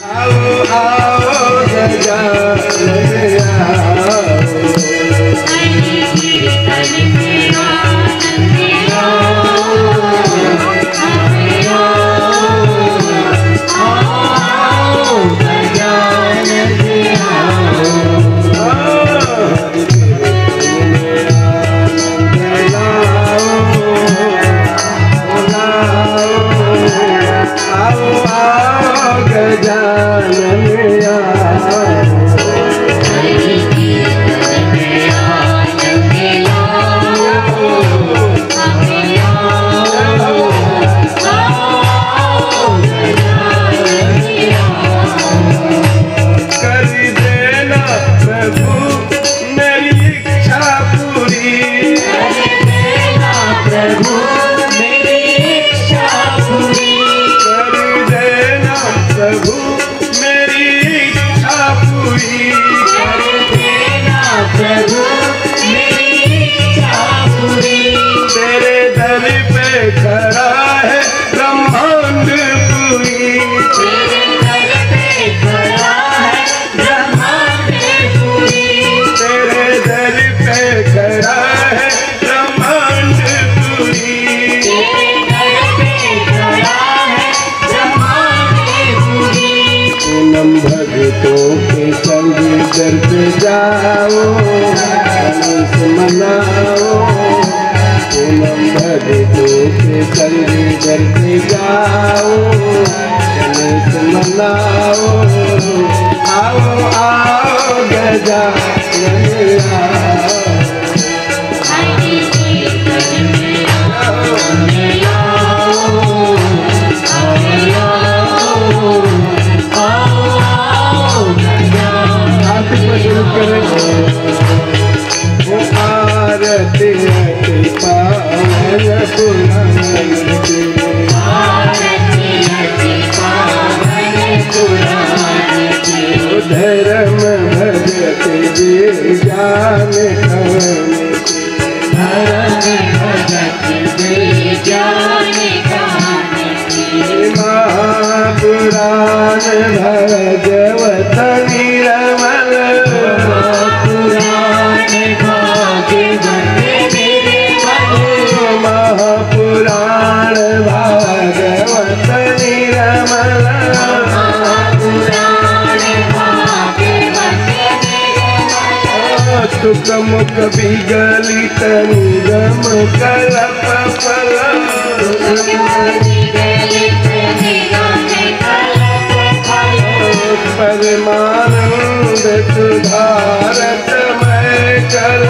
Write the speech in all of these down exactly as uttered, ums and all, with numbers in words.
भक्तों के संग दर पे जाओ, गणेश मनाओ। पूनम भक्तों के संग दर पे जाओ, गणेश मनाओ। आओ आओ गजानन आओ। आरती अति पावन पुराण की, आरती अति पावन पुराण की। धर्म भजत जी जान कवन की, धर्म भजत जी जान कवन की। महापुराण भगवत निरमल, महापुराण भागवत निरमल। तुक मुख विगलित निगम कल्प फल, परमानंद सुधारत मैं चल।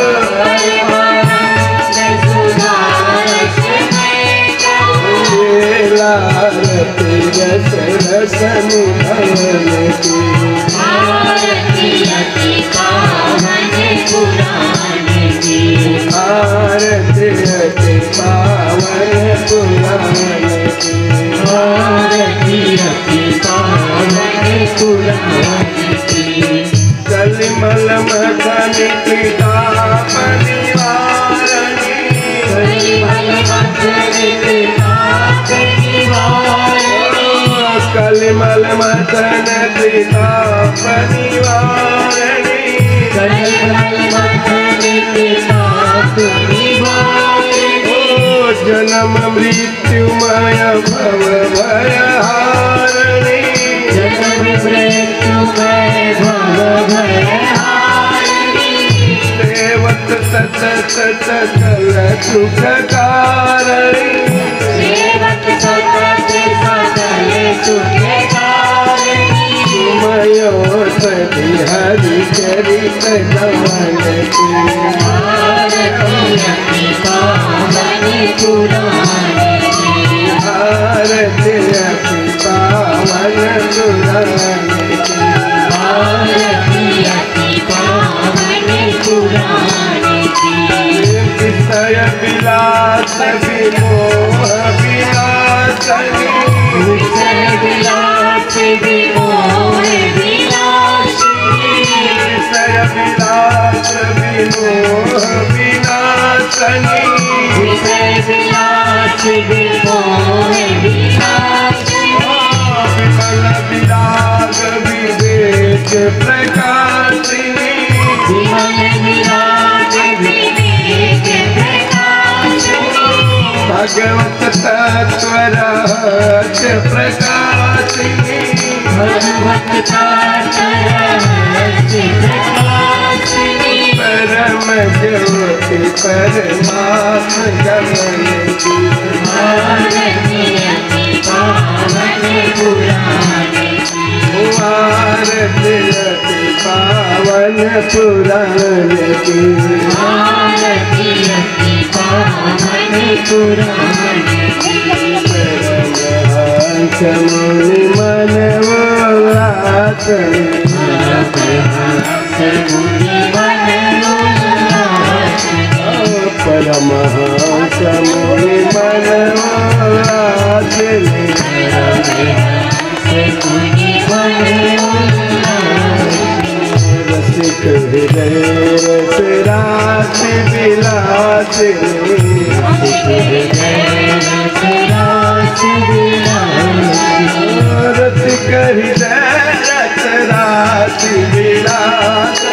आरती रस रसन भवन की, आरती अति पावन पुराण की, आरती अति पावन पुराण की, आरती अति पावन पुराण की। कलिमल मखन पिता परिवारणी, कलिमल मखन पिता कलिमल मथन पिता परिवारणी, कलिमल मथन पिता परिवारणी। ओ जन्म मृत्युमय भव भयहारिणी, जन्म मृत्युमय भव भयहारिणी। सेवक सतत सकल सुखकारिणी, सेवक सतत सकल सुखकारिणी। तुमयो सति हरि चरित कमल की, आरती अति पावन पुराण की, आरती अति पावन पुराण की, आरती अति पावन पुराण की। विषय विलास विमोह विनाशनी, विषय विलास विमोह विनाशनी, विषय विलास विमोह विनाशनी, विषय विलास विमोह विनाशनी। विमल विलास प्रकाशिनी विमल विराज विवेक प्रकाशिनी भगवत तत्व रहस्य प्रकाशिनी भगवत तत्व रहस्य प्रकाशिनी परम ज्योति परमात्म गमन की आरती अति पावन पुराण की आरती अति पावन पुराण की आरती अति पावन पुराण की मुनि मनोल्लास परमहंस मुनि मनोल्लास रसिक हृदय रस रास विलास रसिक हृदय रस रास विलास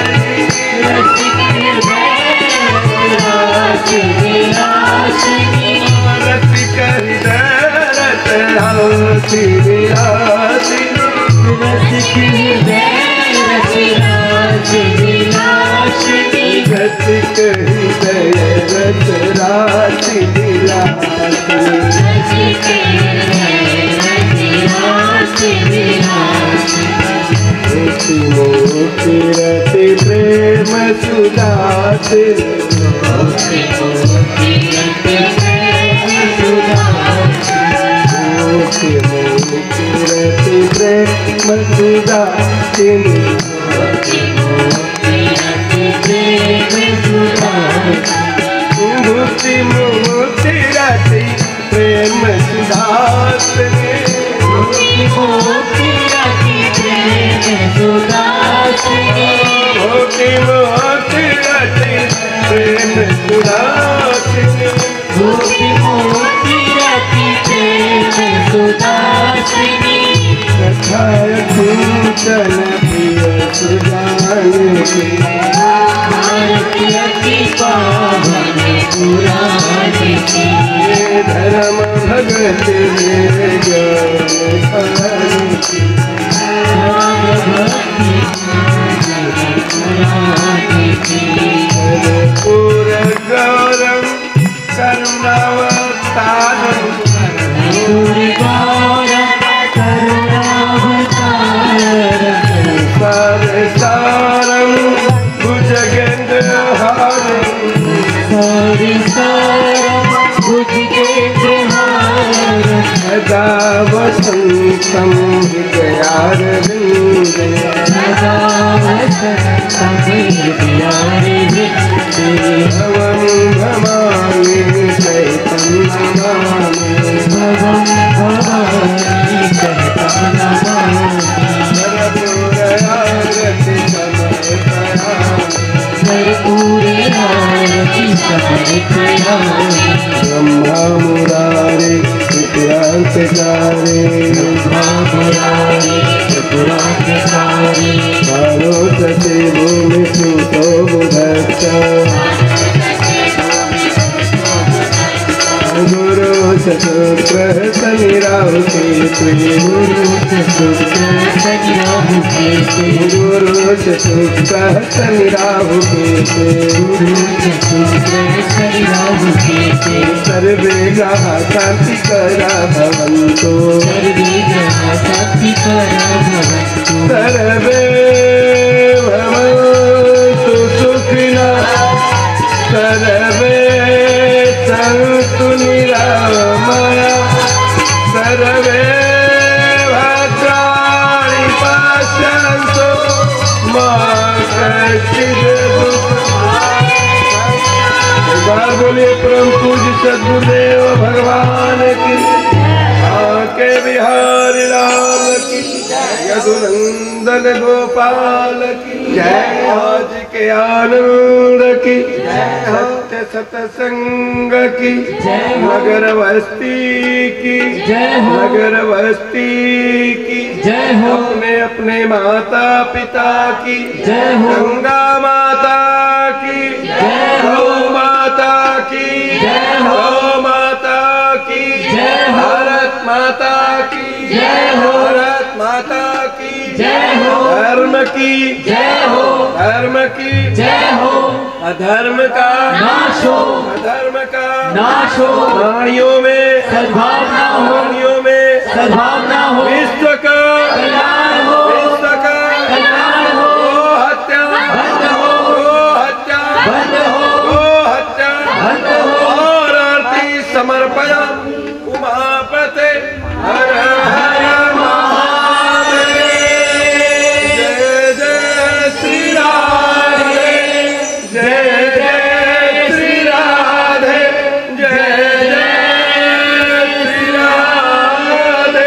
रसिक हृदय रस रास विलास रसिक हृदय रस रास मोती मोती रति प्रेम सुदास मोती मोती रति प्रेम सुदासिनी मूर्ति मूर्ति रति प्रेम सुदासिनी मोती रति प्रेम सुदासिनी मोती मोती रति प्रेम सुदासिनी मोती मोती रति प्रेम सुदासिनी कथाय कीर्तन प्रिय सुजानकी आरती अति पावन पुराण की धर्म भगत मेरे ज्ञान की कर्पूर गौरम करुणावतारम सारसारम भुजगेन्द्रहारम सदा वसन्तं हृदयारविन्दे भवं भवामि सहितं नमामि सर्वपुरयारति समर्पयामि ब्रह्मा मुरारे त्रिपुरान्तकारे पार्वती भूमिसुतो बुधश्च गुरु चतुर्थ शनि राहु केतु गुरु चतुर्थ शनि राहु केतु गुरु चतुर्थ शनि राहु केतु गुरु चतुर्थ शनि राहु केतु सर्वे ग्रह शान्तिकरा भवन्तु सर्वे ग्रह शान्तिकरा भवन्तु सर्वे भवन्तु सुखिनः सर्वे सन्तु निरामया सर्वे भद्राणि पश्यन्तु मा कश्चित् एक बार बोलिए परम पूज्य सद्गुरुदेव भगवान की आके बिहारी लाल की यदुनंदन गोपाल की जय आज के आनंद की सत्य सतसंग की नगर बस्ती की नगर बस्ती की जय हो। अपने अपने माता पिता की जय हो। गंगा माता की जय हो। गौ माता की जय हो। गौ माता की जय हो। भारत माता की जय हो। भारत माता की जय हो। धर्म की जय हो। धर्म की जय हो। अधर्म का नाश हो। अधर्म का नाश हो। प्राणियों में सद्भावना हो। प्राणियों में सद्भावना हो। विश्व का कल्याण हो। विश्व का कल्याण हो। गो हत्या बंद हो। गो हत्या बंद हो। गो हत्या बंद हो। और आरती समर्पया उमापते हर हर महादेव। जय जय श्री राधे जय जय श्री राधे जय जय श्री राधे।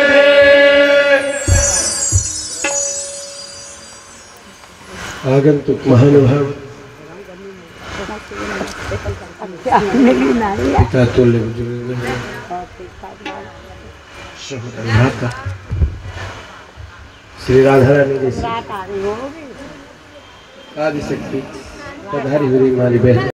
आगंतुक महानुभाव पिता तुल्य बुजुर्ग माता श्री राधा रानी जैसी आदिशक्ति पधारी हुई हमारी बहन